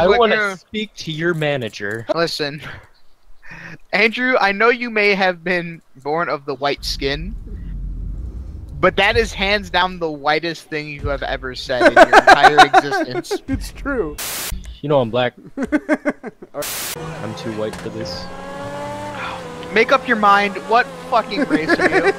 I want to speak to your manager. Listen, Andrew, I know you may have been born of the white skin, but that is hands down the whitest thing you have ever said in your entire existence. It's true. You know I'm black. I'm too white for this. Make up your mind. What fucking race are you?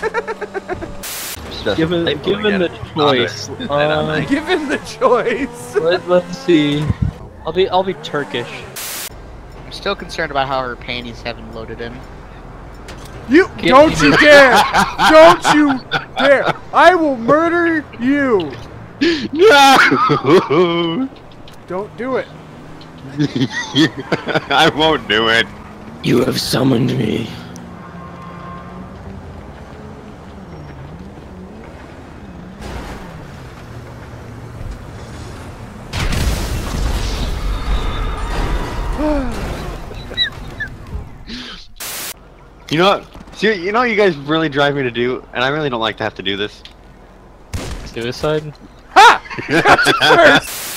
Given the choice, Given the choice. let's see. I'll be Turkish. I'm still concerned about how her panties haven't loaded in. Don't you dare! Don't you dare! I will murder you! No! Don't do it. I won't do it. You have summoned me. You know what? See, you know what you guys really drive me to do, and I really don't like to have to do this. Suicide? Ha! First.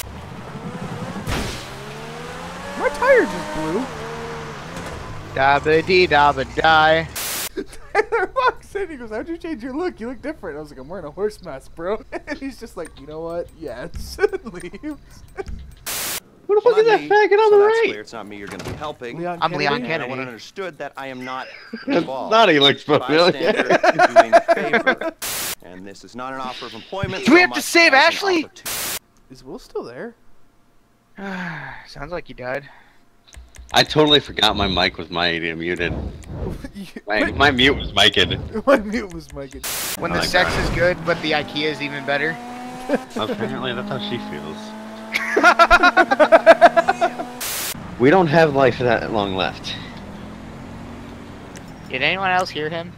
My tire just blew. Dabba dee dabba die. Tyler walks in, he goes, "How'd you change your look? You look different." I was like, "I'm wearing a horse mask, bro." And he's just like, "You know what? Yes." Leaves. Who the fuck is that faggot on the right? Clear it's not me you're going to be helping. I'm Leon Kennedy. I want to understood that I am not involved. Not he looks familiar. Doing a favor. And this is not an offer of employment. Do we have to save Ashley? Is Will still there? Sounds like he died. I totally forgot my mic was muted. My mute was mic'd. My mute was mic'd. When Oh the my sex God. is good, but the IKEA is even better. Apparently that's how she feels. We don't have life that long left. Did anyone else hear him?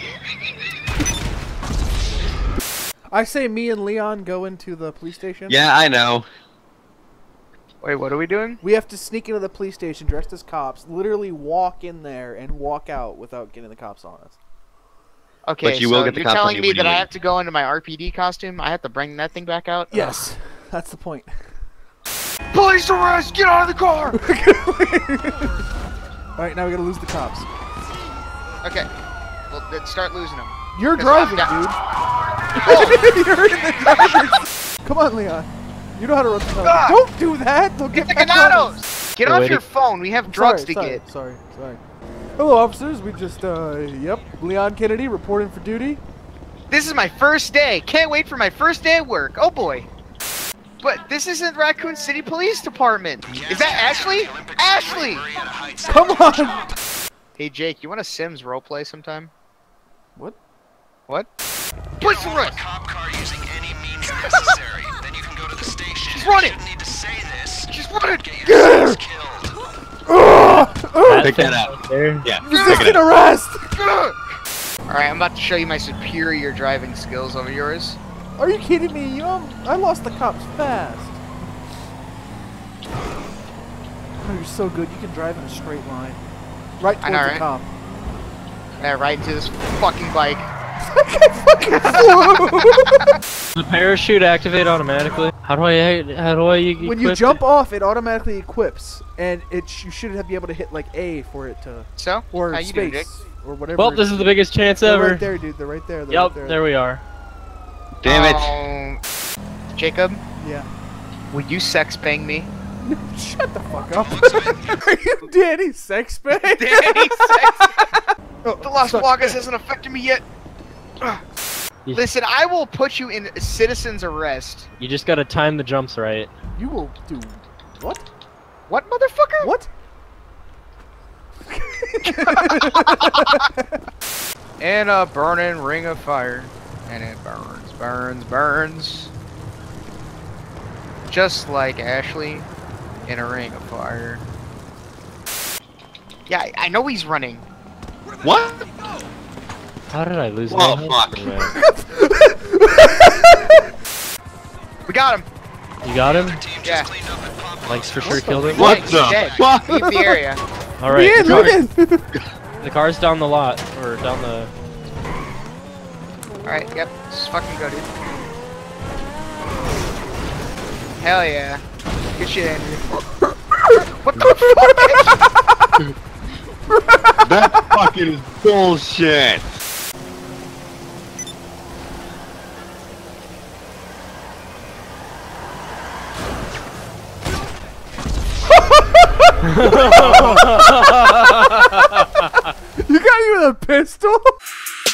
I say me and Leon go into the police station. Yeah, I know. Wait, what are we doing? We have to sneak into the police station dressed as cops, literally walk in there and walk out without getting the cops on us. Okay, But you will so get the you're cops on telling you me when that you I leave. have to go into my RPD costume? I have to bring that thing back out? Yes, that's the point. Police arrest! Get out of the car! Alright, now we gotta lose the cops. Okay, well, then start losing them. You're Because driving, I'm dude. Oh, You're in the driver's. Come on, Leon. You know how to run the car. Ah! Don't do that. They'll get the back on us. Ganados! Get off your phone, we have drugs to get. Sorry. Hello, officers. We just, yep. Leon Kennedy reporting for duty. This is my first day. Can't wait for my first day at work. Oh boy. But this isn't Raccoon City Police Department. Is that Ashley? Ashley! Come on. Hey Jake, you want a Sims roleplay sometime? What? What? Police arrest! Cop car using any means necessary. Then you can go to the station. She's running! You shouldn't need to say this. She's running! Get yourselves killed. Pick that up. There. Yeah. Resisting arrest. Alright, I'm about to show you my superior driving skills over yours. Are you kidding me? I lost the cops fast. Oh, you're so good. You can drive in a straight line. Right towards the cop. Yeah, right into this fucking bike. Does the parachute activate automatically? How do I equip When you jump off, it automatically equips, and you should be able to hit like A for it to, So? or How you doing, Jake? space, or whatever. Well, this is the biggest chance They're ever. right there, dude. They're right there. They're Yep, right there. there we are. Damn it. Jacob, Yeah. would you sex bang me? Shut the fuck up. Are you Danny Sexbang? Danny sex. Oh, The Las sorry. Vegas hasn't affected me yet. Listen, I will put you in citizen's arrest. You just gotta time the jumps right. You will do what? What, motherfucker? What? In a burning ring of fire, and it burns, burns, burns. Just like Ashley in a ring of fire. Yeah, I know he's running. What? How did I lose Oh, my fuck. We got him. You got him? Yeah. Like for sure killed him? What He's the dead. fuck? Leave the area. Alright, Move in. the car's down the lot, or down the... Alright, yep. Let's fucking go, dude. Hell yeah. Good shit, Andrew. What the fuck? That's fucking bullshit. You got you with a pistol?